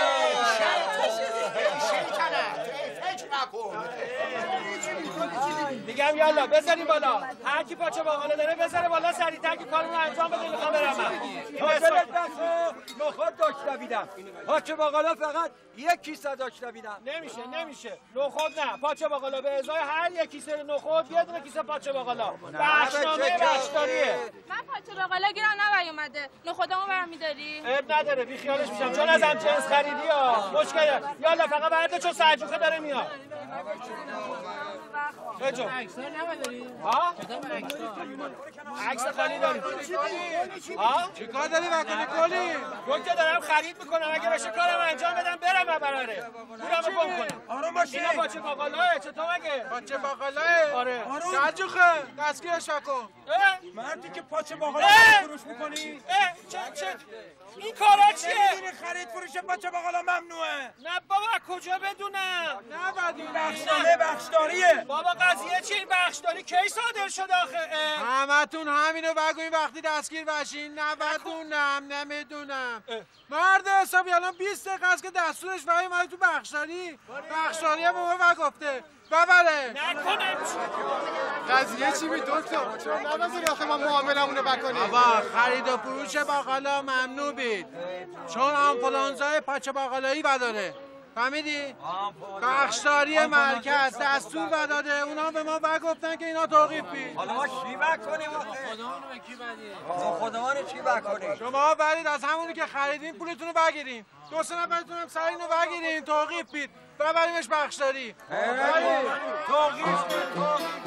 میگم یالا بذاریم بالا. هر کی پاچه باقالا داره بذاره بالا سریعتر که کارمون رو انجام بده. میخوام برم حاصلت بخو نخود داشت نبیدم. پاچه باقالا فقط یک کیسه داشت نبیدم. نمیشه نخود نه پاچه باقالا به ازای هر یک کیسه نخود یه دونه کیسه پاچه باقالا. بخشنامه بخشداریه. من پاچه باقالا گیرم نیومده. نخودمو برمی‌داری؟ عیب نداره بی خیالش میشم چون ازم جنس خریدی ها. مشکله. یالا فقط برده چون سرجوخه داره میاد. بجو عکس نداری؟ ها؟ عکس خالی داری. ها؟ چیکار داری بکنی کلی؟ گفت که دارم خرید میکنم اگه بشه کارم انجام بدم برم براره. پولمو گم کنم. آروم باش. اینا پاچه باقالاه چطور مگه؟ پاچه باقالاه؟ آره. سرجوخه دستگیرش نکن. مردی که پاچه باقالا فروش میکنی؟ چه این کارا چیه؟ نمیدونی خرید فروش پاچه باقالا ممنوعه. نه بابا کجا بدونم؟ نه بعد این بخشنامه بخشداریه. بابا قضیه چیه؟ بخشداری کی صادر شد آخه؟ همتون همینو بگوین وقتی دستگیر بشین. نمیدونم. مرد حسابی الان 20 دقیقه است که دستورش وای اومده تو بخشداری. بخشداری هم به ما گفته ببره. نکنم. قضیه چی بود دکتر؟ چون نبازید آخه ما معاملمونو بکنیم. بابا خرید و فروش باقالا ممنوع بید چون آنفولانزای پاچه باقالایی بداره. فهمیدی؟ بخشداری مرکز دستور بداده اونا به ما گفتن که اینا توقیف بید. حالا ما چی بکنیم آخه؟ خودمانو چی بکنیم؟ شما برید از همونی که خریدین پولتون رو بگیرین. 2-3 نفرتون هم سر اینو بگیرین توقیف بید ببریمش بخشداری. توقیف بید.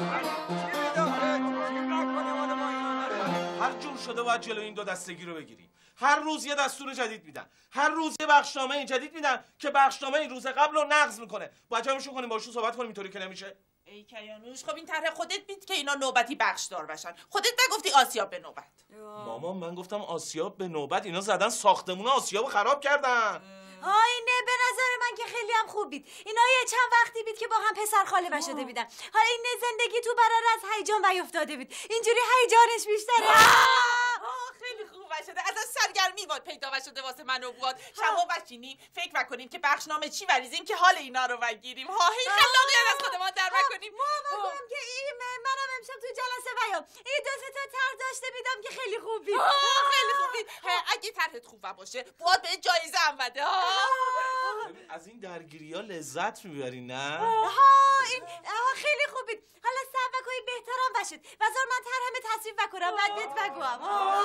هر جور شده باید جلو این دو دستگی رو بگیریم. هر روز یه دستور جدید میدن. هر روز یه بخشنامه جدید میدن که بخشنامه این روز قبل رو نقض میکنه. باید جمعشون کنیم باشون صحبت کنیم اینطوری که نمیشه. ای کیانوش خب این طرح خودت بید که اینا نوبتی بخشدار بشن. خودت نگفتی آسیاب به نوبت. مامان من گفتم آسیاب به نوبت. اینا زدن ساختمون آسیابو خراب کردن. آینه به نظر من که خیلی هم خوب بید. اینا یه چند وقتی بید که با هم پسر خاله وشده بیدن. حالا این زندگی تو برار از هیجان بیافتاده بید. اینجوری هیجانش بیشتره. خیلی خوب شده. اصلا سرگرمی باد پیدا شده واسه من و بواد. شما بشینیم فکر میکنیم که بخشنامه چی بریزیم که حال اینا رو بگیریم. ها هی خلاقیت از خودمان در بکنیم. بگم که این منم امشب تو جلسه بیام. این 2-3 تا طرح داشته بیدم که خیلی خوب بید. خیلی خوب بید. اگه طرحت خوب باشه بواد به جایزه هم بده. از این درگیری ها لذت میبری نه؟ این خیلی خوب بید. حالا صبر کنید بهترم بشید. بذار من طرحم تصویب بکنم بعد بهت بگم.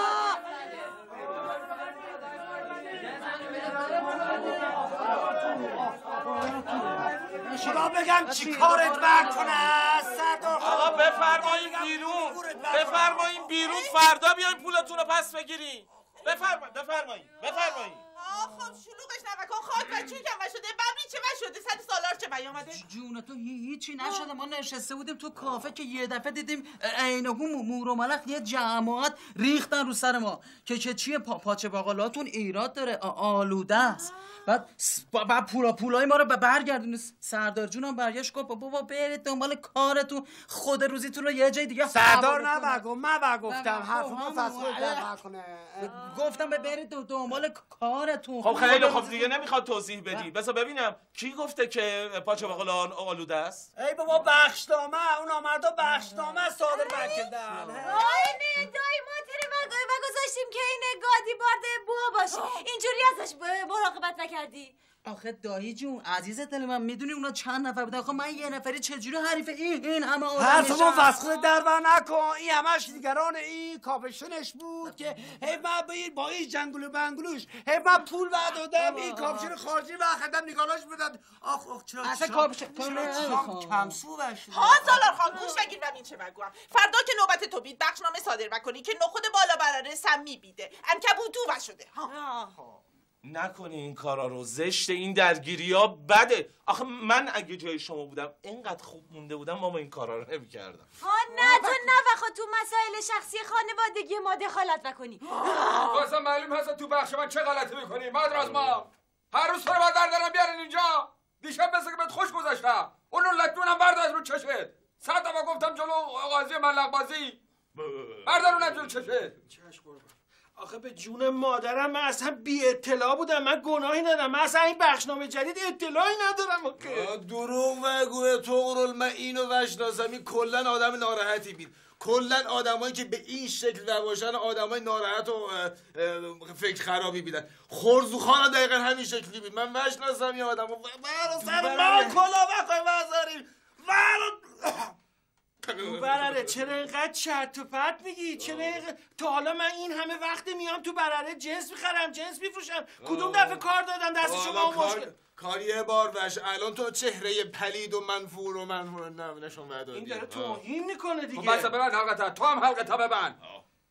شما بگم چی کارت بکنه سردار خان. آقا بفرمایید بیرون فردا بیاین پولتون رو پس بگیرین. بفرمایید خب شلوغش نکن خاک بچون کم شده ببری چه شده 100 سالار چه بیامده جون تو هیچی نشده. ما نشسته بودیم تو کافه که یه دفعه دیدیم عینه‌ها مور و ملخ یه جماعت ریختن رو سر ما که چیه پاچه باقالاتون ایراد داره آلوده است. بعد پولای ما رو برگردون. سردار جونم برگشت گفت بابا برید دنبال کارتون خود روزیتون رو یه جای دیگه. سردار من گفتم حرفمو فصل کنه. گفتم برید دنبال کارتون. خب خیلی خوب دیگه نمیخواد توضیح بدی. بذار ببینم کی گفته که پاچه باقالا آلوده است؟ ای بابا بخشنامه اون آمده بخشنامه صادر کردن. آینه دایی ما گذاشتیم که این گادی بارده بو باشه. اینجوری ازش مراقبت نکردی. آخه دایی جون عزیز دل من میدونی اونا چند نفر بودن؟ آخه من یه نفری چجوری حریف این همه آدم حرفمو فسخ در و نکن. این همش دیگران این کاپشنش بود که هی من با این جنگلو بنگلوش هی من پول بعد دادم این کاپشن خارجی و خدم نگالاش بدن. آخ چرا اصلا کاپشن کمسو بشه. ها سالار خان گوش بگیر ببین چه بگوام. فردا که نوبت تو بید بخشنامه صادر بکنی که نخود بالا برره سمی بیده عنکبوتو و شده. نکنی این کارا رو، زشت، این درگیری ها بده. آخه من اگه جای شما بودم اینقدر خوب مونده بودم ما این کارا رو نمی‌کردم. نه تو نبخوا تو مسائل شخصی خانوادگی ما دخالت نکنی. اصلا معلوم هست تو بخش من چه غلطی میکنی مادر ما. هر روز تو رو بردارن بیارین اینجا. دیشب مثل که بهت خوش گذاشتم. اونو لطمونم بردار رو چشت. 100 دفعه گفتم جلو قاضی ملق بازی بردارونم جلو چشت. آخه به جون مادرم من اصلا بی اطلاع بودم، من گناهی ندارم، من اصلا این بخشنامه جدید اطلاعی ندارم. دروغ نگو تو من اینو وشناسم. این کلا آدم ناراحتی بید. کلا آدمایی که به این شکل نباشن آدمای ناراحت و فکر خرابی بیدن. خورزوخان دقیقا همین شکلی بید. من وشناسم یه آدمو برو سر ما کلا بخوای بذاریم برره چرا اینقدر چرت و پرت میگی؟ چرا تو حالا من این همه وقت میام تو برره جنس میخرم جنس میفروشم، کدوم دفعه کار دادم دست شما مشکل کار یه بار وش الان تو چهره پلید و منفور و نشون بده. این داره توهین میکنه دیگه. خب بس ببند حلقتا، تو هم حلقتا ببند.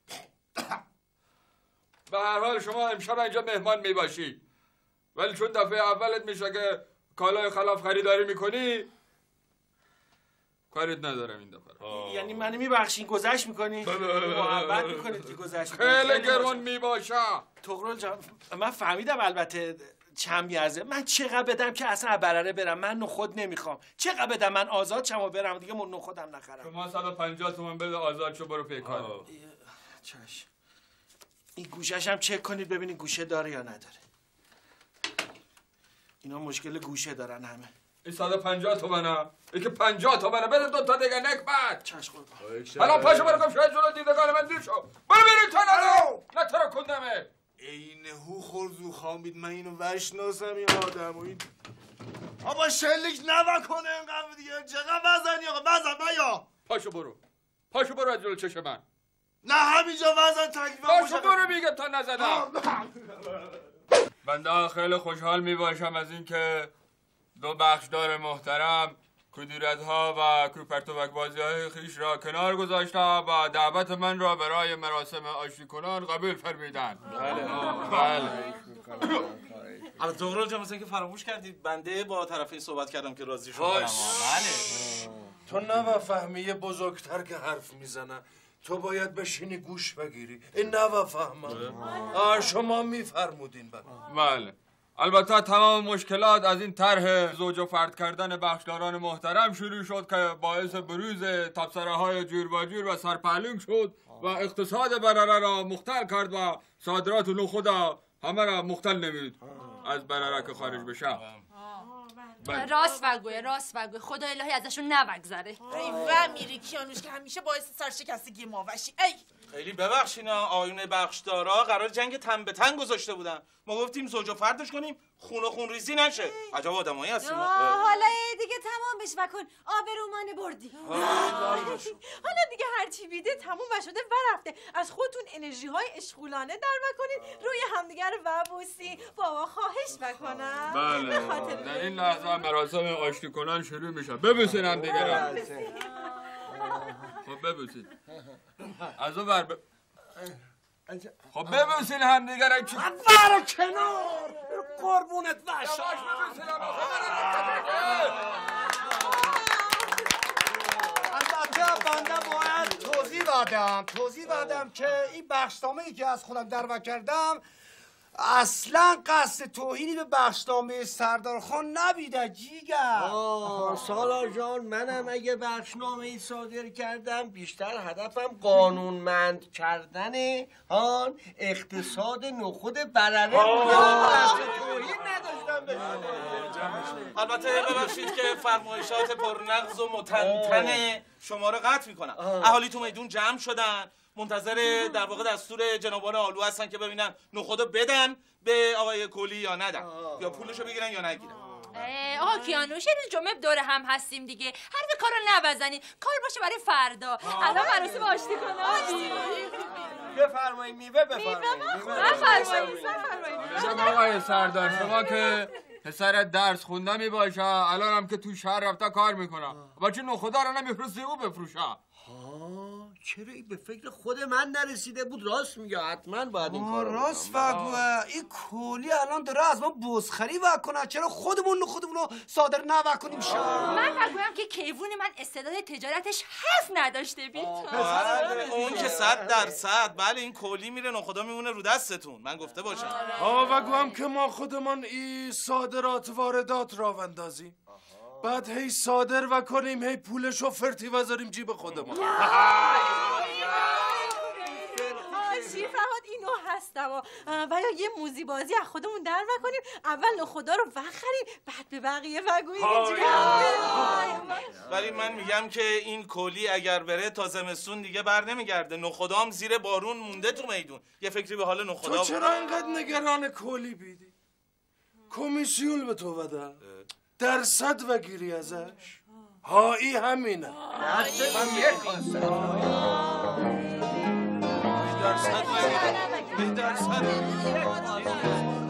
به هر حال شما امشب اینجا مهمان میباشی، ولی چون دفعه اولت میشه که کالای خلاف خریداری میکنی کاریت ندارم این دفعه. یعنی منو میبخشین گذشت میکنی؟ محبت میکنید که گذشت خیلی گرون میباشه. تغرل جان من فهمیدم البته چم میارزه. من چقدر بدم که اصلا برره برم؟ من نخود نمیخوام. چقدر بدم من آزاد شم و برم دیگه من نخودم نخرم؟ شما 150 تومن بده آزاد شو برو پیکار. چش. این گوشش هم چک کنید ببینید گوشه داره یا نداره. اینا مشکل گوشه دارن همه. این 150 تومنه. این که 50 تومنه بده 2 تا دیگه نکبت. چش قربان. الان پاشو برو گم شاید جلو دیدگان من دیر شو. برو بریم تا نه تو رو کندمه. این هو خورزو خامید من اینو وشناسم این آدم و این آبا شلیک نوکنه اینقدر دیگه. چقدر وزنی آقا وزن بیا. پاشو برو از جلو چشم من. نه همینجا وزن تکلیفم پاشو برو میگم تا نزدم. بنده خیلی خوشحال میباشم از اینکه 2 بخشدار محترم کدورت ها و کوپرتوک بازی های خیش را کنار گذاشتم و دعوت من را برای مراسم آشتی کنان قبول فرمیدن. بله. البته تغرل جان مثلا که فراموش کردید بنده با طرفین صحبت کردم که راضی شدم. بله. تو نفهمی یه بزرگتر که حرف میزنه تو باید بشینی گوش بگیری. این نفهمم. شما میفرمودین. بله. البته تمام مشکلات از این طرح زوج و فرد کردن بخشداران محترم شروع شد که باعث بروز تبصره های جور با جور و سرپهلوک شد و اقتصاد برره را مختل کرد و صادرات نخود همه را مختل نمید از برره که خارج بشه. راست بگوی خدا الهی ازشون نبگذره. ای و میری کیانوش که همیشه باعث سرشکستگی ما وشی. ای خیلی ببخشین آیون بخشدارا قرار جنگ تن به تن گذاشته بودن. ما گفتیم زوج و فردش کنیم خون و خون ریزی نشه. عجب آدمایی هستیم. حالا دیگه تمام بش بکن. آبرومانه بردی. حالا دیگه هرچی بیده تموم شده و رفته. از خودتون انرژی های اشغولانه در بکنید روی همدیگر وابوسی. بابا خواهش بکنم. بله. در این لحظه مراسم آشتی کنان شروع میشه. ببوسین همدیگر. خب ببوسین. از اون ور خب ببوسین همدیگر. برو کنار قربونت وش. البته بنده باید توضیح بدم که این بخشنامه‌ای که از خودم دعوا کردم اصلا قصد توهینی به بخشنامه سردار خان نبیده جیگر. سالار جان منم اگه بخشنامه صادر کردم بیشتر هدفم قانونمند کردن اقتصاد نخود برره بوده. قصد توهین نداشتم. البته ببخشید که فرمایشات پرنغز و متنتن شما رو قطع میکنم. اهالی تو میدون جمع شدن منتظر در واقع دستور جنابان آلو هستن که ببینن نخودو بدن به آقای کلی یا ندن، یا پولشو بگیرن یا نگیرن. آقا کیانوش، یه روز جمعه دور هم هستیم دیگه، حرف کارو نبزنین، کار باشه برای فردا. الان مراسم آشتی کنم. بفرمایید میوه بفرمایید. جناب آقای سردار، شما که پسر درس خونده می باشه، الان هم که تو شهر رفته کار میکنه، بچه نخدا رو نمیفرستی او بفروشه. چرا این به فکر خود من نرسیده بود؟ راست میگه، حتما باید این کارو راست وگوه. این کولی الان داره از ما بزخری وکنه، چرا خودمون رو صادر نوکنیم شما؟ من وگویم که کیوون من استعداد تجارتش حرف نداشته بید. اون که 100%. بله این کلی میره نخدا میمونه رو دستتون، من گفته باشم. وگو هم که ما خودمان این صادرات واردات را اندازیم، بعد هی صادر و کنیم، هی پولشو فرتی وذاریم جیب خودمان. شیر فرهاد اینو هستم و یا یه موزی بازی از خودمون در کنیم، اول نخدا رو بخریم بعد به بقیه بگوییم. ولی من میگم که این کلی اگر بره تا زمستون دیگه بر نمیگرده، نخدام زیر بارون مونده تو میدون. یه فکری به حال نخدا. تو چرا اینقدر نگران کلی بیدی؟ کمیسیون به تو بده، درصد بگیری ازش. ای همینه. درصد